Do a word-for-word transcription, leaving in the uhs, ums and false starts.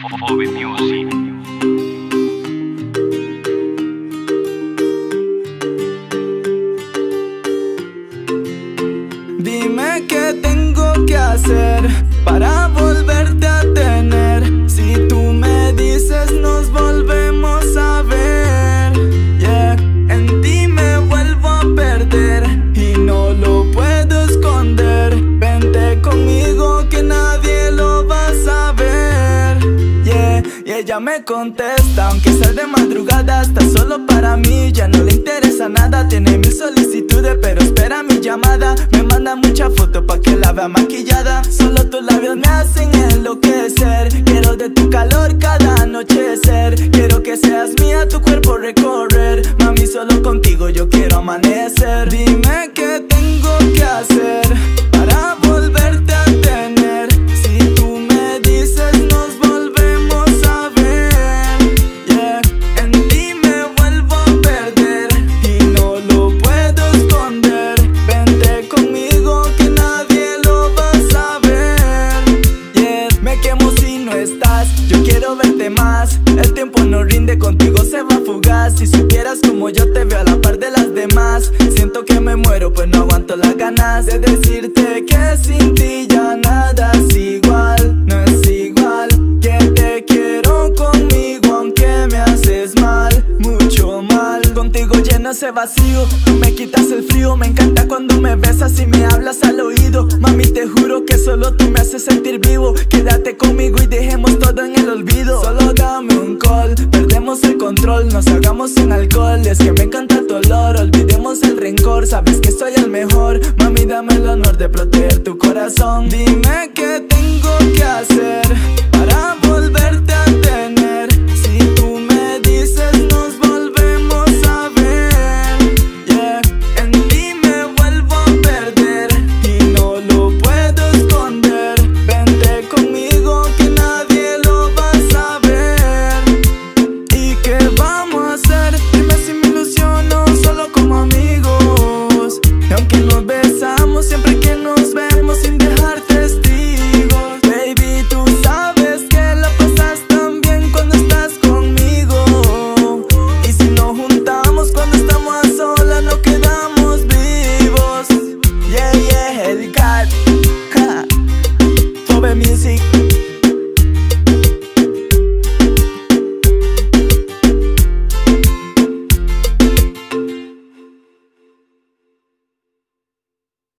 Obi Music. Dime qué tengo que hacer para volverte a tener. Si tú me dices nos volvemos a ver, yeah. En ti me vuelvo a perder y no lo puedo esconder. Vente conmigo que nadie lo va a saber, yeah. Y ella me contesta aunque sea de madrugada. Está solo para mí, ya no le interesa nada. Tiene mil solicitudes pero espera mi llamada. Me manda mucha foto pa' que la vea maquillada. Solo tus labios me hacen enloquecer. Quiero de tu calor cada anochecer. Quiero que seas mía, tu cuerpo recorrer. Mami, solo contigo yo quiero amanecer. Dime qué tengo que hacer para volverte a tener. Si tú me dices nos volvemos a ver, yeah. En ti me vuelvo a perder y no lo puedo esconder. Vente conmigo que nadie lo va a saber, yeah. Me quemo si no estás, yo quiero verte más. El tiempo no rinde, contigo se va fugaz. Si supieras como yo te veo a la par de las demás, siento que me muero pues no aguanto las ganas de decirte que sin ti ya nada es igual. No es igual, que te quiero conmigo aunque me haces mal, mucho mal. Contigo lleno ese vacío, tú me quitas el frío. Me encanta cuando me besas y me hablas al oído. Mami, te juro que solo tú me haces sentir vivo. Quédate conmigo y dejemos todo en el olvido. Solo dame un call, perdemos el control, nos hagamos en alcohol. Es que me encanta tu olor, olvidemos el rencor. Sabes que soy el mejor, mami, dame el honor de proteger tu corazón. Dime qué tengo que hacer